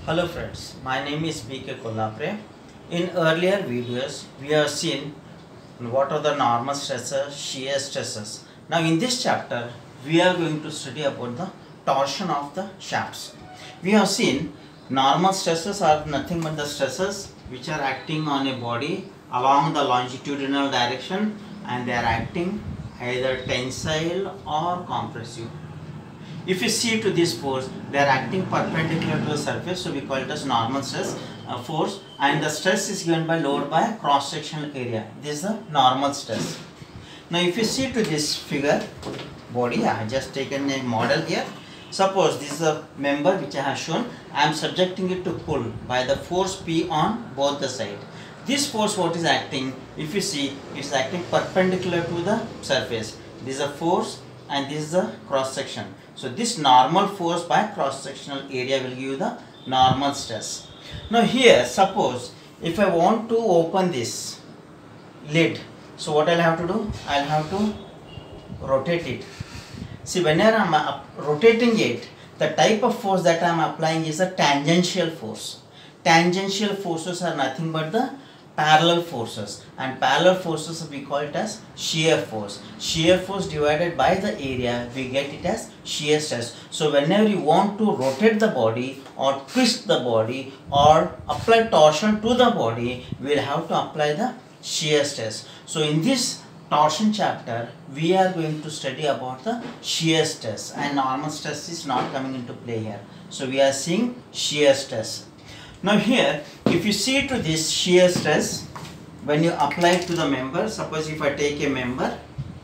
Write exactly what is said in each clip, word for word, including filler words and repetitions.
Hello friends, my name is B K Kollapre. In earlier videos, we have seen what are the normal stresses, shear stresses. Now in this chapter, we are going to study about the torsion of the shafts. We have seen normal stresses are nothing but the stresses which are acting on a body along the longitudinal direction, and they are acting either tensile or compressive. If you see to this force, they are acting perpendicular to the surface, so we call it as normal stress uh, force, and the stress is given by load by cross sectional area. This is the normal stress. Now if you see to this figure body, I have just taken a model here. Suppose this is a member which I have shown. I am subjecting it to pull by the force P on both the sides. This force what is acting, if you see, it is acting perpendicular to the surface. This is a force and this is the cross section. So this normal force by cross sectional area will give you the normal stress. Now here suppose if I want to open this lid, so what I'll have to do? I'll have to rotate it. See, whenever I'm uh, rotating it, the type of force that I'm applying is a tangential force. Tangential forces are nothing but the parallel forces, and parallel forces we call it as shear force. Shear force divided by the area, we get it as shear stress. So whenever you want to rotate the body or twist the body or apply torsion to the body, we will have to apply the shear stress. So in this torsion chapter, we are going to study about the shear stress, and normal stress is not coming into play here. So we are seeing shear stress. Now here, if you see to this shear stress, when you apply it to the member, suppose if I take a member,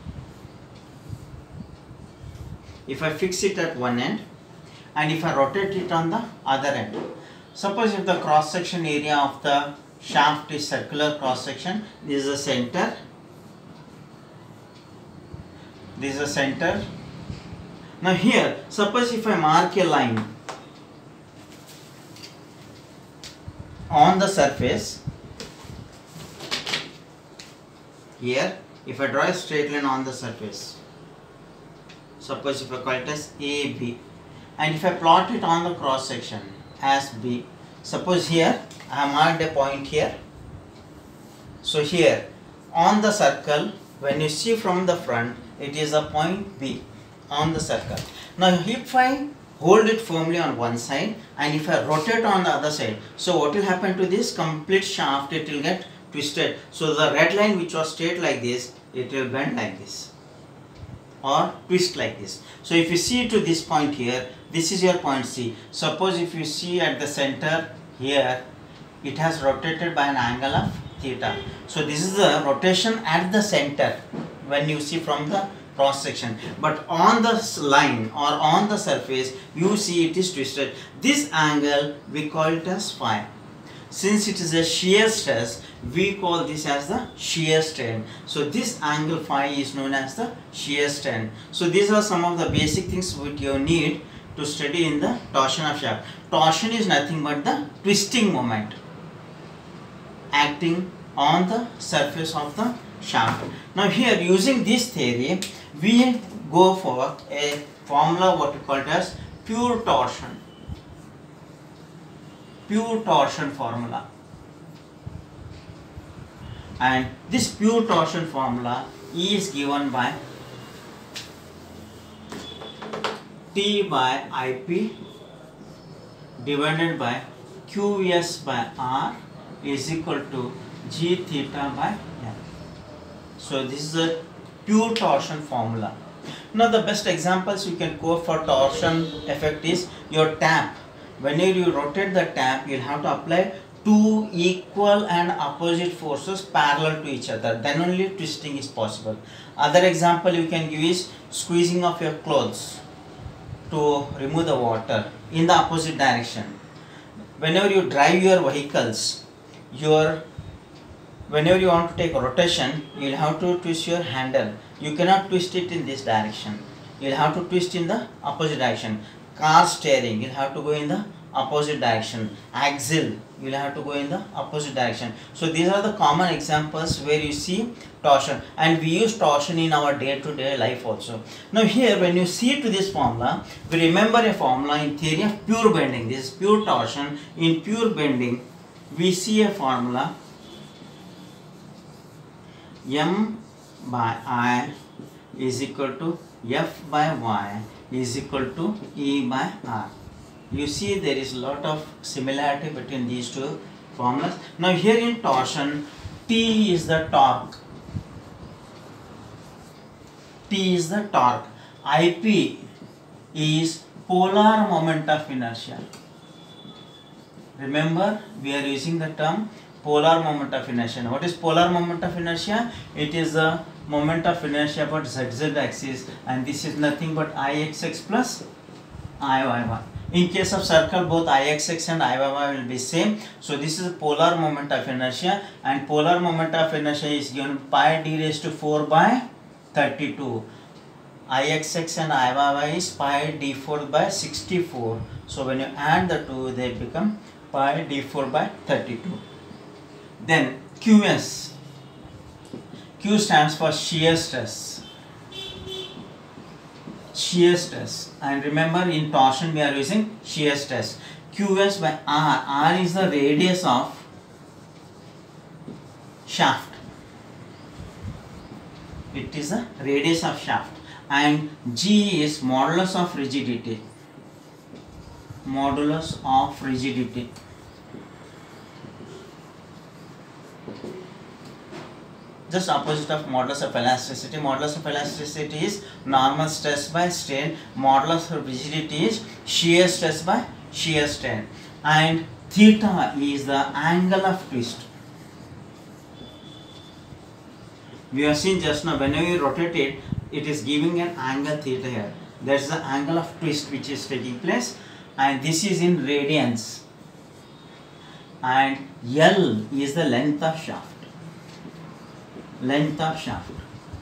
if I fix it at one end and if I rotate it on the other end, suppose if the cross section area of the shaft is circular cross section, this is the center, this is the center. Now here, suppose if I mark a line on the surface here, if I draw a straight line on the surface, suppose if I call it as A B, and if I plot it on the cross section as B, suppose here I have marked a point here. So here on the circle, when you see from the front, it is a point B on the circle. Now if I hold it firmly on one side and if I rotate on the other side, so what will happen to this complete shaft? It will get twisted. So the red line which was straight like this, it will bend like this or twist like this. So if you see to this point here, this is your point C. Suppose if you see at the center here, it has rotated by an angle of theta. So this is the rotation at the center when you see from the cross section, but on the line or on the surface you see it is twisted. This angle we call it as phi. Since it is a shear stress, we call this as the shear strain. So this angle phi is known as the shear strain. So these are some of the basic things which you need to study in the torsion of shaft. Torsion is nothing but the twisting moment acting on the surface of the shaft. Now here, using this theory, we go for a formula what we call it as pure torsion. Pure torsion formula. And this pure torsion formula is given by T by I P divided by Q S by R is equal to G theta by L. So this is a pure torsion formula. Now the best examples you can go for torsion effect is your tap. Whenever you rotate the tap, you will have to apply two equal and opposite forces parallel to each other. Then only twisting is possible. Other example you can give is squeezing of your clothes to remove the water in the opposite direction. Whenever you drive your vehicles, your whenever you want to take a rotation, you will have to twist your handle. You cannot twist it in this direction. You will have to twist in the opposite direction. Car steering, you will have to go in the opposite direction. Axial, you will have to go in the opposite direction. So these are the common examples where you see torsion, and we use torsion in our day-to-day life also. Now here when you see to this formula, we remember a formula in theory of pure bending. This is pure torsion. In pure bending, we see a formula M by I is equal to F by Y is equal to E by R. You see there is a lot of similarity between these two formulas. Now here in torsion, T is the torque. T is the torque. I P is polar moment of inertia. Remember, we are using the term polar moment of inertia. What is polar moment of inertia? It is the moment of inertia about Z Z axis, and this is nothing but I X X plus I Y Y. In case of circle, both I X X and I Y Y will be same. So this is polar moment of inertia, and polar moment of inertia is given pi d raised to four by thirty-two. I X X and I Y Y is pi d four by sixty-four. So when you add the two, they become pi d four by thirty-two. Then Q S. Q stands for shear stress. Shear stress. And remember, in torsion we are using shear stress. Q S by R. R is the radius of shaft. It is the radius of shaft. And G is modulus of rigidity. Modulus of rigidity. Just opposite of modulus of elasticity. Modulus of elasticity is normal stress by strain. Modulus of rigidity is shear stress by shear strain. And theta is the angle of twist. We have seen just now, whenever you rotate it, it is giving an angle theta here. That's the angle of twist which is taking place, and this is in radians. And L is the length of shaft. Length of shaft.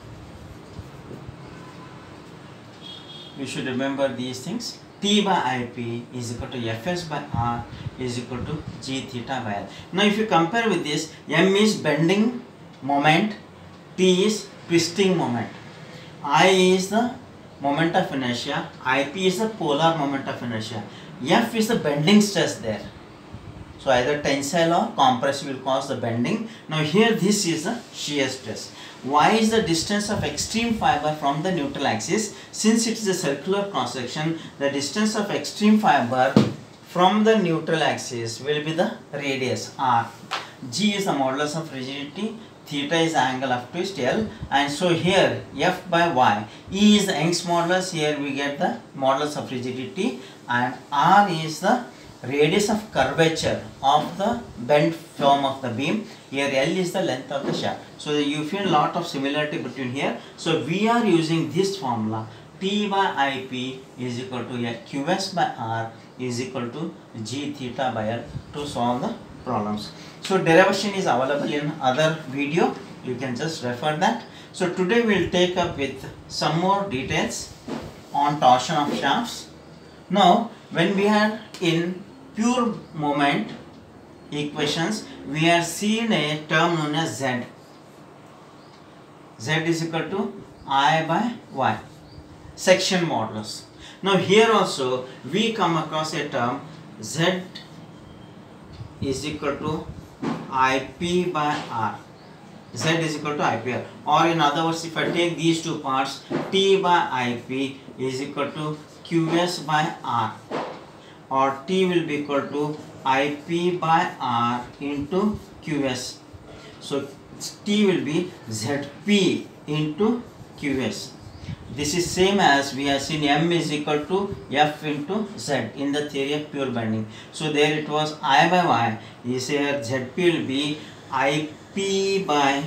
You should remember these things. T by I P is equal to F S by R is equal to G theta by L. Now if you compare with this, M is bending moment, T is twisting moment, I is the moment of inertia, I P is the polar moment of inertia, F is the bending stress there. So either tensile or compressive will cause the bending. Now here this is the shear stress. Y is the distance of extreme fiber from the neutral axis. Since it is a circular cross section, the distance of extreme fiber from the neutral axis will be the radius R. G is the modulus of rigidity. Theta is the angle of twist L, and so here F by Y. E is the Young's modulus. Here we get the modulus of rigidity, and R is the radius of curvature of the bent form of the beam. Here L is the length of the shaft. So you feel a lot of similarity between here. So we are using this formula. T by I P is equal to Q S by R is equal to G theta by L to solve the problems. So derivation is available in other video. You can just refer that. So today we will take up with some more details on torsion of shafts. Now when we are in pure moment equations, we are seeing a term known as Z. Z is equal to I by Y, section modulus. Now here also we come across a term Z is equal to I P by R. Z is equal to I P R, or in other words, if I take these two parts, T by I P is equal to Q S by R, or T will be equal to I P by R into Q S. So T will be Z P into Q S. This is same as we have seen M is equal to F into Z in the theory of pure bending. So there it was I by Y. Is here Z P will be I P by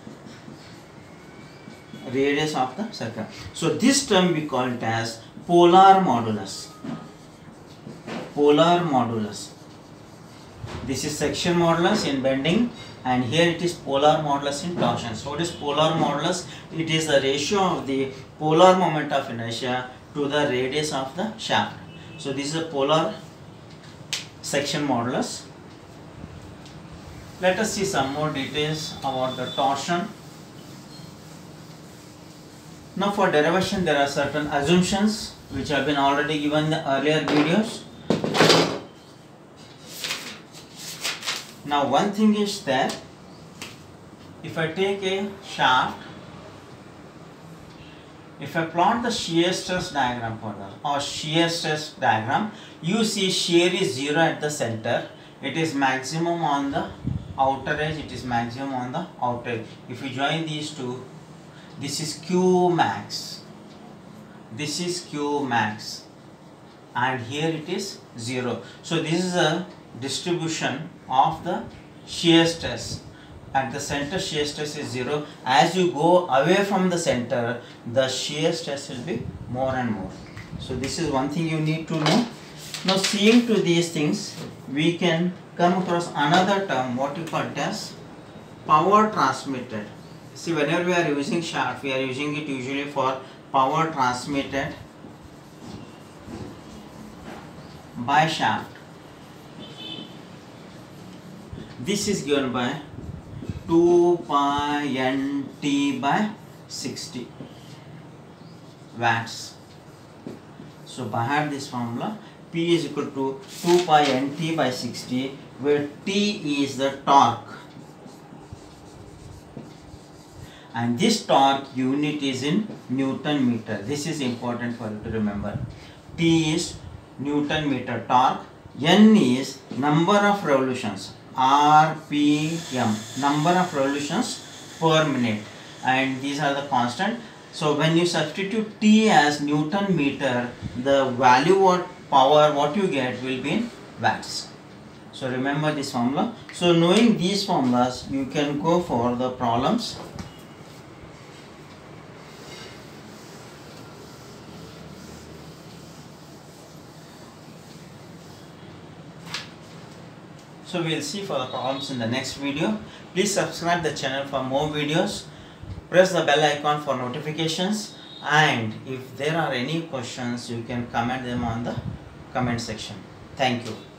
radius of the circle. So this term we call it as polar modulus. Polar modulus. This is section modulus in bending, and here it is polar modulus in torsion. So what is polar modulus? It is the ratio of the polar moment of inertia to the radius of the shaft. So this is a polar section modulus. Let us see some more details about the torsion. Now for derivation there are certain assumptions which have been already given in the earlier videos. Now one thing is that if I take a shaft, if I plot the shear stress diagram for that or shear stress diagram, you see shear is zero at the center. It is maximum on the outer edge, it is maximum on the outer edge. If you join these two, this is Q max, this is Q max, and here it is zero. So this is a distribution of the shear stress. At the center shear stress is zero. As you go away from the center, the shear stress will be more and more. So this is one thing you need to know. Now seeing to these things, we can come across another term, what you call it as power transmitted. See, whenever we are using shaft, we are using it usually for power transmitted by shaft. This is given by two pi N T by sixty watts. So by heart this formula, P is equal to two pi N T by sixty, where T is the torque, and this torque unit is in Newton meter. This is important for you to remember. T is Newton meter torque, N is number of revolutions, R P M, number of revolutions per minute, and these are the constant. So when you substitute T as Newton meter, the value of power what you get will be in watts. So remember this formula. So knowing these formulas, you can go for the problems. So we will see for the problems in the next video. Please subscribe the channel for more videos. Press the bell icon for notifications, and if there are any questions, you can comment them on the comment section. Thank you.